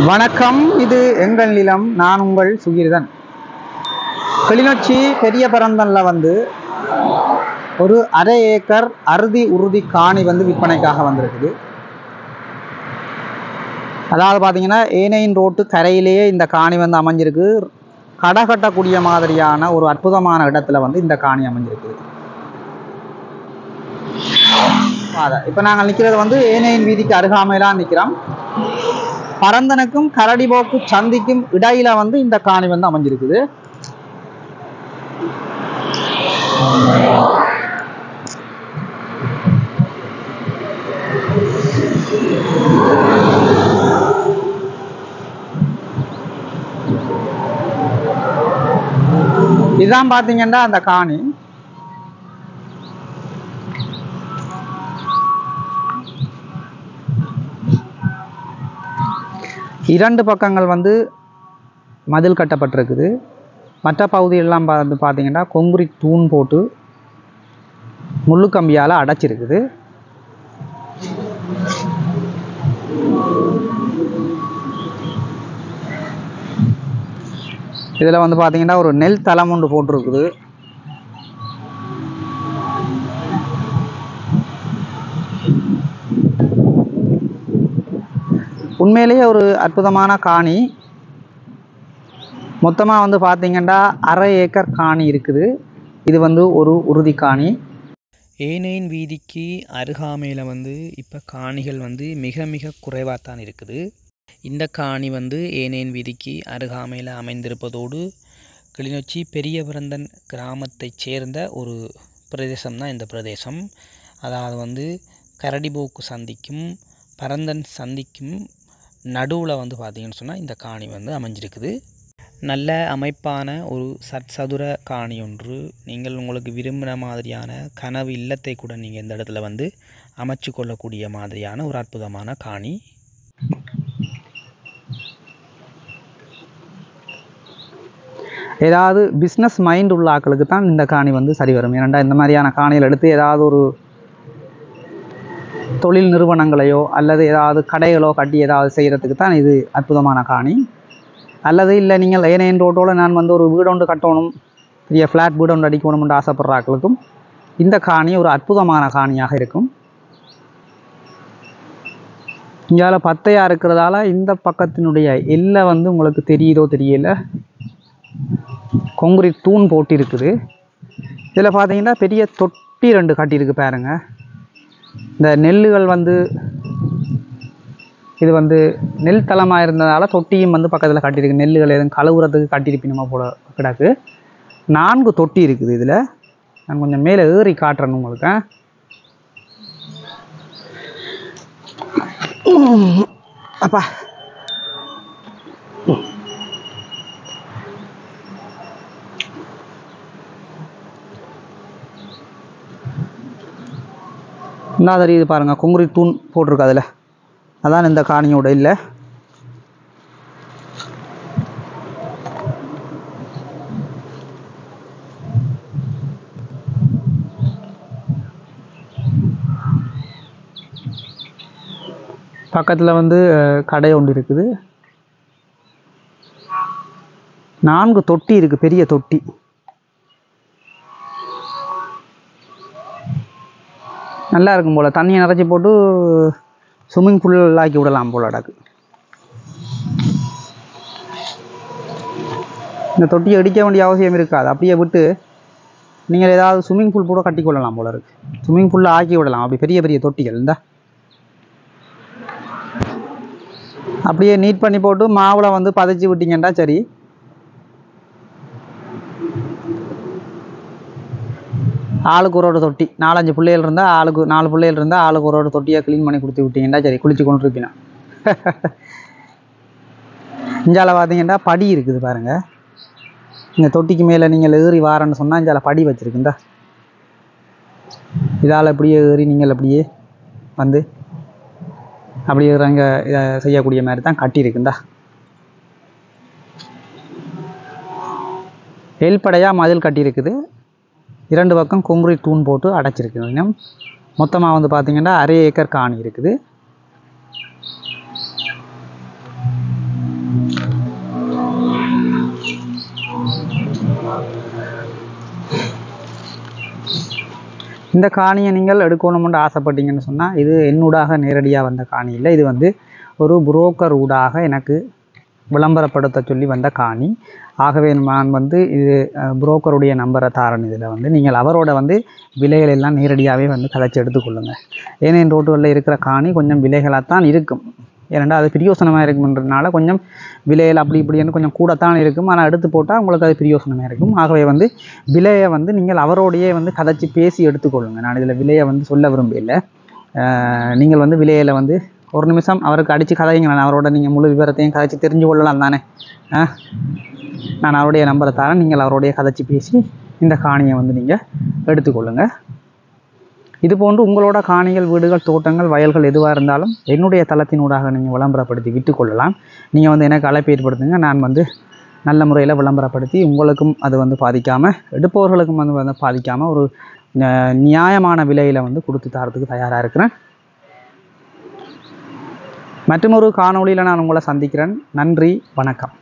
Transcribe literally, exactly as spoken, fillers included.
வணக்கம், இது எங்கள் நிலம். நான் உங்கள் சுகிர்தன். கிளிநொச்சி பெரிய பரந்தனில் வந்து ஒரு அரை ஏக்கர் அறுதி உறுதி காணி வந்து விற்பனைக்காக வந்திருக்குது. அதாவது பார்த்தீங்கன்னா ஏனையின் ரோட்டு கரையிலேயே இந்த காணி வந்து அமைஞ்சிருக்கு. கடை கட்டக்கூடிய மாதிரியான ஒரு அற்புதமான இடத்துல வந்து இந்த காணி அமைஞ்சிருக்குது. இப்போ நாங்கள் நிற்கிறது வந்து ஏனையின் வீதிக்கு அருகாமையிலாம் நிற்கிறோம். பரந்தனுக்கும் கரடிபோக்கு சந்திக்கும் இடையில வந்து இந்த காணி வந்து அமைஞ்சிருக்குது. இதுதான் பார்த்தீங்கன்னா அந்த காணி. இரண்டு பக்கங்கள் வந்து மதில் கட்டப்பட்டிருக்குது. மற்ற பகுதியெல்லாம் வந்து பார்த்தீங்கன்னா கொங்கிரீட் தூண் போட்டு முள்ளுக்கம்பியால் அடைச்சிருக்குது. இதில் வந்து பார்த்தீங்கன்னா ஒரு நெல் தளம் ஒன்று போட்டிருக்குது. உண்மையிலேயே ஒரு அற்புதமான காணி. மொத்தமாக வந்து பார்த்தீங்கன்னா அரை ஏக்கர் காணி இருக்குது. இது வந்து ஒரு உறுதி காணி. ஏனையின் வீதிக்கு அருகாமையில் வந்து இப்போ காணிகள் வந்து மிக மிக குறைவாகத்தான் இருக்குது. இந்த காணி வந்து ஏனையின் வீதிக்கு அருகாமையில் அமைந்திருப்பதோடு கிளிநொச்சி பெரிய பரந்தன் கிராமத்தைச் சேர்ந்த ஒரு பிரதேசம் தான் இந்த பிரதேசம். அதாவது வந்து கரடிபோக்கு சந்திக்கும் பரந்தன் சந்திக்கும் நடுவில் வந்து பார்த்திங்கன்னு சொன்னால் இந்த காணி வந்து அமைஞ்சிருக்குது. நல்ல அமைப்பான ஒரு சற்சதுர காணி ஒன்று. நீங்கள் உங்களுக்கு விரும்பின மாதிரியான கனவு இல்லத்தை கூட நீங்கள் இந்த இடத்துல வந்து அமைச்சு கொள்ளக்கூடிய மாதிரியான ஒரு அற்புதமான காணி. ஏதாவது பிஸ்னஸ் மைண்ட் உள்ள ஆக்களுக்கு தான் இந்த காணி வந்து சரி வரும். ஏனெண்டா இந்த மாதிரியான காணியில் எடுத்து ஏதாவது ஒரு தொழில் நிறுவனங்களையோ அல்லது ஏதாவது கடைகளோ கட்டி ஏதாவது செய்கிறதுக்கு தான் இது அற்புதமான காணி. அல்லது இல்லை நீங்கள் ஏனையின் ரோட்டோடு நான் வந்து ஒரு வீடு ஒன்று கட்டணும், பெரிய ஃப்ளாட் வீடு ஒன்று அடிக்கணும்னு ஆசைப்படுற ஆக்களுக்கும் இந்த காணி ஒரு அற்புதமான காணியாக இருக்கும். இங்கால பத்தையாக இருக்கிறதால இந்த பக்கத்தினுடைய எல்லை வந்து உங்களுக்கு தெரியுதோ தெரியல, கொங்கிரீட் தூண் போட்டு இருக்குது. இதில் பார்த்தீங்கன்னா பெரிய தொட்டி ரெண்டு கட்டியிருக்கு பாருங்க. இந்த நெல்லுகள் வந்து இது வந்து நெல் தளமாக இருந்ததால் தொட்டியும் வந்து பக்கத்தில் கட்டியிருக்கு. நெல்லுகள் எதுவும் கழுவுறதுக்கு கட்டியிருப்பினுமா போல கிடக்கு. நான்கு தொட்டி இருக்குது. இதில் நான் கொஞ்சம் மேலே ஏறி காட்டுறேன்னு உங்களுக்கு. அப்பா என்ன தெரியுது பாருங்கள், கொங்கிரீட் தூண் போட்டிருக்கு. அதில் அதான் இந்த காணியோட இல்லை. பக்கத்தில் வந்து கடை ஒன்று இருக்குது. நான்கு தொட்டி இருக்குது, பெரிய தொட்டி. நல்லா இருக்கும் போல். தண்ணியை நிறச்சி போட்டு ஸ்விம்மிங் பூல் ஆக்கி விடலாம் போல் அடக்கு. இந்த தொட்டியை அடிக்க வேண்டிய அவசியம் இருக்காது. அப்படியே விட்டு நீங்கள் ஏதாவது ஸ்விம்மிங் பூல் கூட கட்டி கொள்ளலாம் போல இருக்குது. ஸ்விம்மிங் பூலில் ஆக்கி விடலாம். அப்படி பெரிய பெரிய தொட்டிகள் இந்த அப்படியே நீட் பண்ணி போட்டு மாவில் வந்து பதைச்சி விட்டிங்கன்னா சரி. ஆளுக்கு ஒரு ஒரு தொட்டி, நாலஞ்சு பிள்ளைகள் இருந்தால் ஆளுக்கு நாலு பிள்ளைகள் இருந்தால் ஆளுக்கு ஒரு ஒரு தொட்டியாக க்ளீன் பண்ணி கொடுத்து விட்டீங்கன்னா சரி, குளிச்சு கொண்டு இருப்பினா. இஞ்சால பார்த்தீங்கன்னா படி இருக்குது பாருங்கள். இந்த தொட்டிக்கு மேலே நீங்கள் ஏறி வாரன்னு சொன்னால் இஞ்சால படி வச்சுருக்குந்தா. இதால் அப்படியே ஏறி நீங்கள் அப்படியே வந்து அப்படியே அங்கே செய்யக்கூடிய மாதிரி தான் கட்டியிருக்குந்தா. எல்படையாக மதில் கட்டியிருக்குது. இரண்டு பக்கம் கொங்கிரீட் தூண் போட்டு அடைச்சிருக்கு. மொத்தமாக வந்து பார்த்திங்கன்னா அரை ஏக்கர் காணி இருக்குது. இந்த காணியை நீங்கள் எடுக்கணும்னு ஆசைப்பட்டீங்கன்னு சொன்னால் இது என்னூடாக நேரடியாக வந்த காணி இல்லை, இது வந்து ஒரு புரோக்கர் ஊடாக எனக்கு விளம்பரப்படுத்த சொல்லி வந்த காணி. ஆகவே நான் வந்து இது புரோக்கருடைய நம்பரை தாரன். இதில் வந்து நீங்கள் அவரோட வந்து விலைகள் எல்லாம் நேரடியாகவே வந்து கதைச்சி எடுத்துக்கொள்ளுங்கள். ஏனேன் ரோட்டுகளில் இருக்கிற காணி கொஞ்சம் விலைகளாக தான் இருக்கும், ஏனெண்டா அது பிரியோசனமாக இருக்குன்றதுனால கொஞ்சம் விலையில் அப்படி இப்படின்னு கொஞ்சம் கூடத்தான் இருக்கும். ஆனால் எடுத்து போட்டால் உங்களுக்கு அது பிரியோசனமாக இருக்கும். ஆகவே வந்து விலையை வந்து நீங்கள் அவரோடையே வந்து கதைச்சி பேசி எடுத்துக்கொள்ளுங்கள். நான் இதில் விலையை வந்து சொல்ல விரும்பல. நீங்கள் வந்து விலையில் வந்து ஒரு நிமிஷம் அவருக்கு அடித்து கதைங்க, அவரோட நீங்கள் முழு விவரத்தையும் கதைச்சி தெரிஞ்சு கொள்ளலாம் தானே. நான் அவருடைய நம்பரை தரேன், நீங்கள் அவருடைய கதைச்சி பேசி இந்த காணியை வந்து நீங்கள் எடுத்துக்கொள்ளுங்கள். இது போன்று உங்களோட காணிகள், வீடுகள், தோட்டங்கள், வயல்கள் எதுவாக இருந்தாலும் என்னுடைய தளத்தினூடாக நீங்கள் விளம்பரப்படுத்தி விட்டுக்கொள்ளலாம். நீங்கள் வந்து எனக்கு அழைப்பு ஏற்படுத்துங்க, நான் வந்து நல்ல முறையில் விளம்பரப்படுத்தி உங்களுக்கும் அது வந்து பாதிக்காமல், எடுப்பவர்களுக்கும் வந்து வந்து பாதிக்காமல் ஒரு நியாயமான விலையில் வந்து கொடுத்து தரத்துக்கு தயாராக இருக்கிறேன். மற்றொரு காணொளியில் நான் உங்களை சந்திக்கிறேன். நன்றி, வணக்கம்.